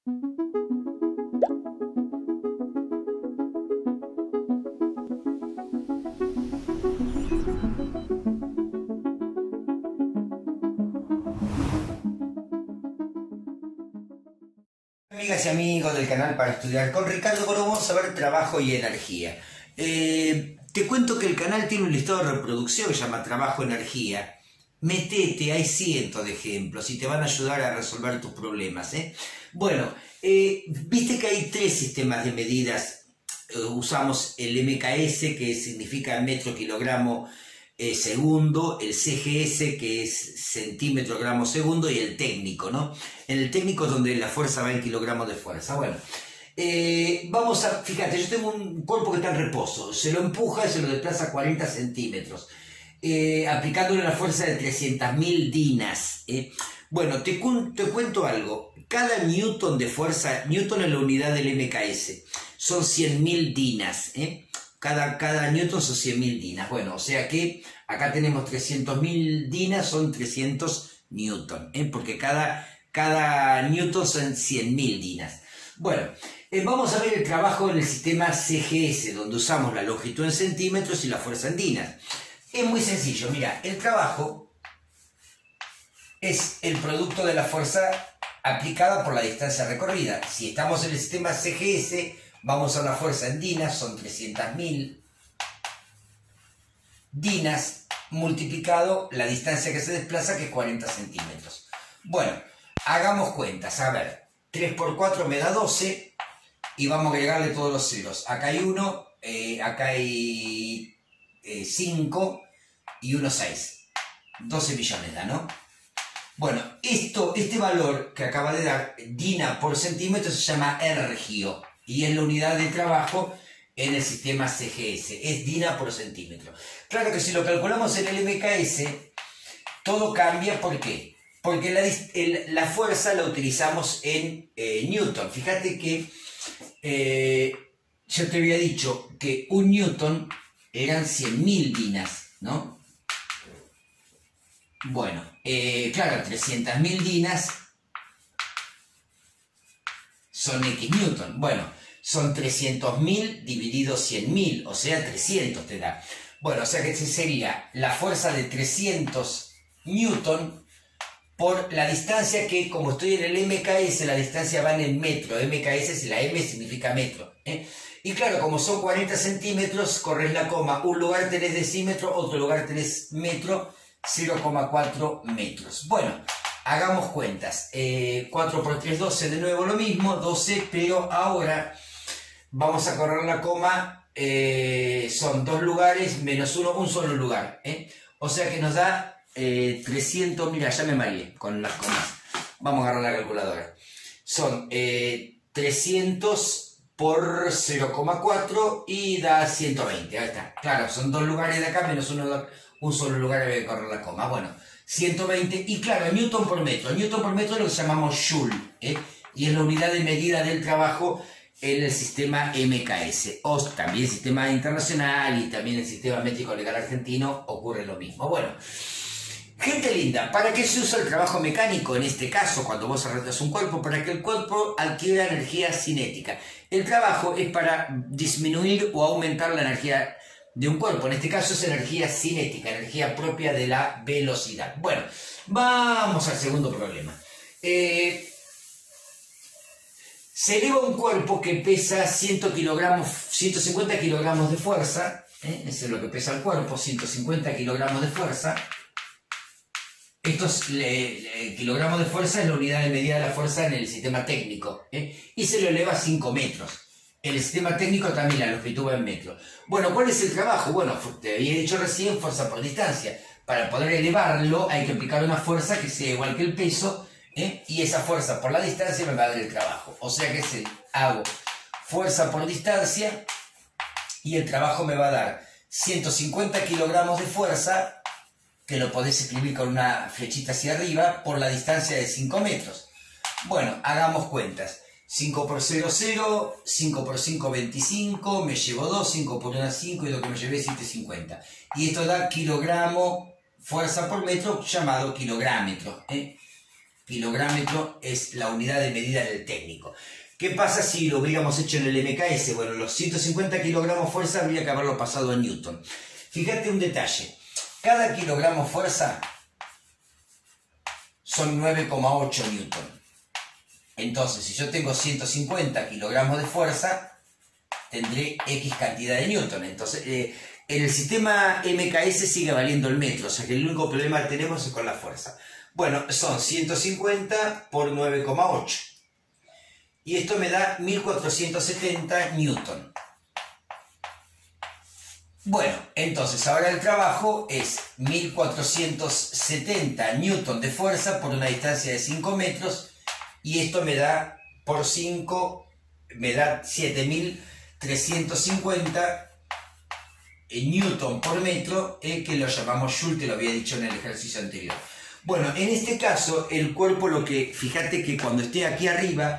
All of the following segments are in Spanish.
Amigas y amigos del canal Para Estudiar con Ricardo, bueno, vamos a ver trabajo y energía. Te cuento que el canal tiene un listado de reproducción que se llama Trabajo y Energía. Metete, hay cientos de ejemplos y te van a ayudar a resolver tus problemas. Bueno, viste que hay tres sistemas de medidas. Usamos el MKS, que significa metro kilogramo segundo, el CGS, que es centímetro gramo segundo, y el técnico, ¿no? En el técnico es donde la fuerza va en kilogramos de fuerza. Bueno, vamos a, fíjate, yo tengo un cuerpo que está en reposo, se lo empuja y se lo desplaza 40 centímetros, aplicándole la fuerza de 300.000 dinas. Bueno, te cuento algo. Cada newton de fuerza, newton es la unidad del MKS, son 100.000 dinas, Cada newton son 100.000 dinas. Bueno, o sea que acá tenemos 300.000 dinas, son 300 newton, porque cada newton son 100.000 dinas. Bueno, vamos a ver el trabajo en el sistema CGS, donde usamos la longitud en centímetros y la fuerza en dinas. Es muy sencillo, mira, el trabajo es el producto de la fuerza aplicada por la distancia recorrida. Si estamos en el sistema CGS, vamos a la fuerza en dinas, son 300.000 dinas multiplicado la distancia que se desplaza, que es 40 centímetros. Bueno, hagamos cuentas. A ver, 3 por 4 me da 12 y vamos a agregarle todos los ceros. Acá hay 1, acá hay 5 y 1, 6. 12 millones da, ¿no? Bueno, este valor que acaba de dar, dina por centímetro, se llama ergio. Y es la unidad de trabajo en el sistema CGS, es dina por centímetro. Claro que si lo calculamos en el MKS, todo cambia. ¿Por qué? Porque la fuerza la utilizamos en newton. Fíjate que yo te había dicho que un newton eran 100.000 dinas, ¿no? Bueno, claro, 300.000 dinas son X newton. Bueno, son 300.000 dividido 100.000, o sea, 300 te da. Bueno, o sea que sería la fuerza de 300 newton por la distancia que, como estoy en el MKS, la distancia va en el metro. MKS, si la M significa metro. Y claro, como son 40 centímetros, corres la coma. Un lugar tenés decímetro, otro lugar tenés metro, 0,4 metros. Bueno, hagamos cuentas. 4 por 3, 12, de nuevo lo mismo, 12, pero ahora vamos a correr la coma, son 2 lugares menos 1, un solo lugar. O sea que nos da 300, mira, ya me mareé con las comas. Vamos a agarrar la calculadora. Son 300 por 0,4 y da 120. Ahí está. Claro, son 2 lugares de acá menos un solo lugar que voy a correr la coma. Bueno, 120, y claro, newton por metro. Newton por metro es lo que llamamos joule, y es la unidad de medida del trabajo en el sistema MKS, o también sistema internacional y también el sistema métrico legal argentino ocurre lo mismo. Bueno, gente linda, ¿para qué se usa el trabajo mecánico en este caso cuando vos arrastras un cuerpo? Para que el cuerpo adquiera energía cinética. El trabajo es para disminuir o aumentar la energía de un cuerpo, en este caso es energía cinética, energía propia de la velocidad. Bueno, vamos al segundo problema. Se eleva un cuerpo que pesa 150 kilogramos de fuerza, eso es lo que pesa el cuerpo, 150 kilogramos de fuerza. Estos kilogramos de fuerza es la unidad de medida de la fuerza en el sistema técnico, y se lo eleva a 5 metros. El sistema técnico también la longitud va en metros. Bueno, ¿cuál es el trabajo? Bueno, te había dicho recién, fuerza por distancia. Para poder elevarlo hay que aplicar una fuerza que sea igual que el peso, y esa fuerza por la distancia me va a dar el trabajo. O sea que hago fuerza por distancia y el trabajo me va a dar 150 kilogramos de fuerza, que lo podés escribir con una flechita hacia arriba, por la distancia de 5 metros. Bueno, hagamos cuentas. 5 por 0, 0, 5 por 5, 25, me llevo 2, 5 por 1, 5, y lo que me llevé es 750. Y esto da kilogramo, fuerza por metro, llamado kilográmetro. kilográmetro es la unidad de medida del técnico. ¿Qué pasa si lo hubiéramos hecho en el MKS? Bueno, los 150 kilogramos fuerza habría que haberlo pasado a Newton. Fíjate un detalle. Cada kilogramo fuerza son 9,8 Newton. Entonces, si yo tengo 150 kilogramos de fuerza, tendré X cantidad de Newton. Entonces, en el sistema MKS sigue valiendo el metro, o sea que el único problema que tenemos es con la fuerza. Bueno, son 150 por 9,8. Y esto me da 1470 Newton. Bueno, entonces ahora el trabajo es 1470 Newton de fuerza por una distancia de 5 metros. Y esto me da por 5, me da 7350 Newton por metro, que lo llamamos Joule, te lo había dicho en el ejercicio anterior. Bueno, en este caso, el cuerpo, fíjate que cuando esté aquí arriba,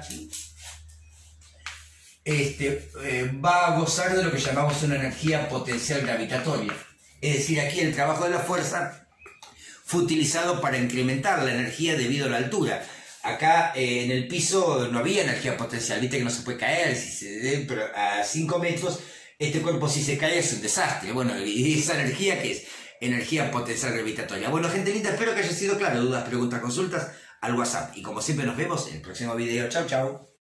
va a gozar de lo que llamamos una energía potencial gravitatoria. Es decir, aquí el trabajo de la fuerza fue utilizado para incrementar la energía debido a la altura. Acá en el piso no había energía potencial, viste que no se puede caer, pero a 5 metros este cuerpo si se cae es un desastre. Bueno, y esa energía que es energía potencial gravitatoria. Bueno, gente linda, espero que haya sido claro. Dudas, preguntas, consultas al WhatsApp. Y como siempre nos vemos en el próximo video. Chau, chau.